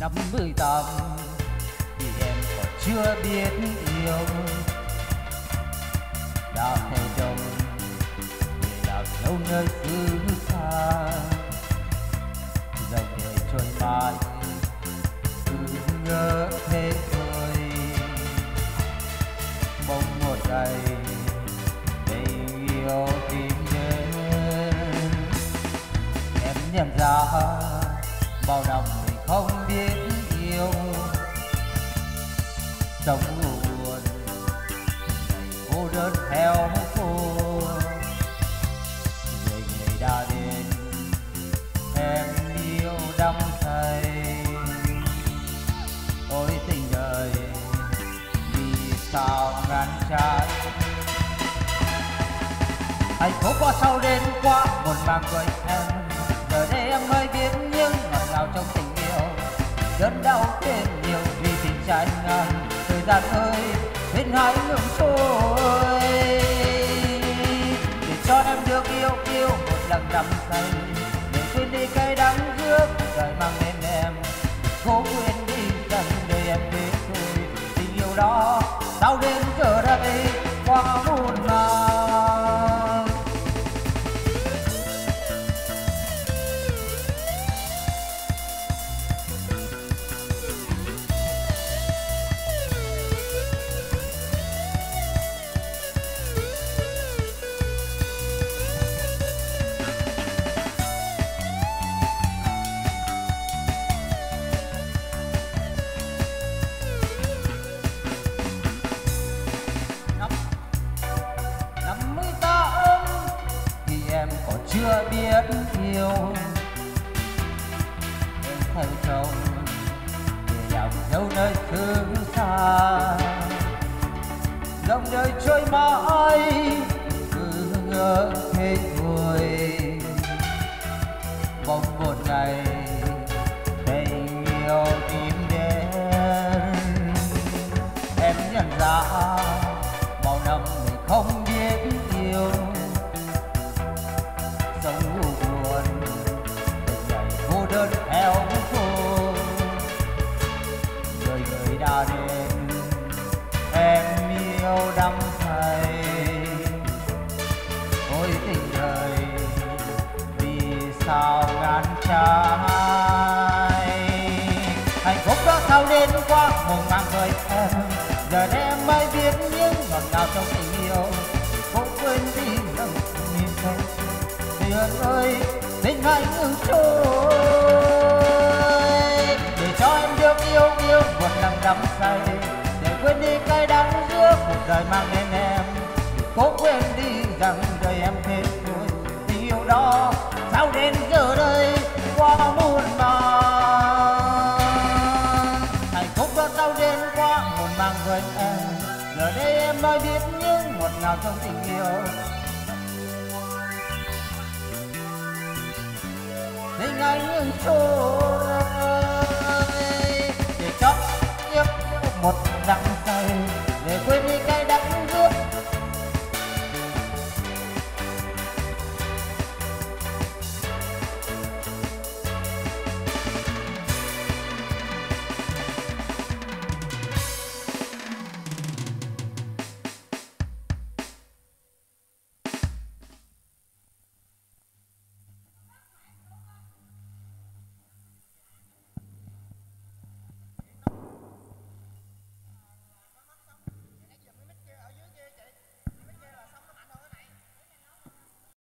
58 thì em còn chưa biết yêu, đã theo chồng về làm dấu nơi xứ xa, dòng đời trôi mãi cứ ngỡ thế thôi. Mong một ngày tình yêu tìm đến, em nhận ra bao năm mình không biết yêu, sống buồn cô đơn theo cô, rồi người đã đến em yêu đắm say. Ôi tình đời vì sao ngăn trái, hạnh phúc qua sau đến qua một màng cười em, giờ đây em mới biết những ngọt ngào trong tình yêu, đớn đau thêm nhiều vì tình trái ngang. Thời gian ơi bên hai ngừng trôi, để cho em được yêu một lần đắm say, để quên đi cay đắng giữa cuộc đời mang đến em. Cố quên đi rằng đời em thế thôi, tình yêu đó sao đến giờ đây qua muôn màng. Chưa biết yêu em theo chồng để làm dấu nơi xứ xa, dòng đời trôi mãi cứ ngỡ thế thôi. Mong một ngày tình yêu tìm đến, em nhận ra bao năm mình không biết yêu, sống buồn một ngày cô đơn theo cô, rồi người đã đến em yêu đắm say. Ôi tình đời vì sao ngăn trái, hạnh phúc đó sao đến qua mộng màng với em, giờ đây em mới biết những ngọt ngào trong tình yêu. Cố quên đi rằng nhìn thấy Hương ơi tình hạnh ngừng trôi, để cho em được yêu một lần đắm say, để quên đi cay đắng giữa cuộc đời mang đến em. Cố quên đi rằng đời em thế thôi, tình yêu đó sao đến giờ đây qua muôn màng. Hạnh phúc đó sao đến qua muôn màng với em, giờ đây em mới biết những ngọt ngào trong tình yêu. Tình anh ngừng trôi, để cho tiếp một đắng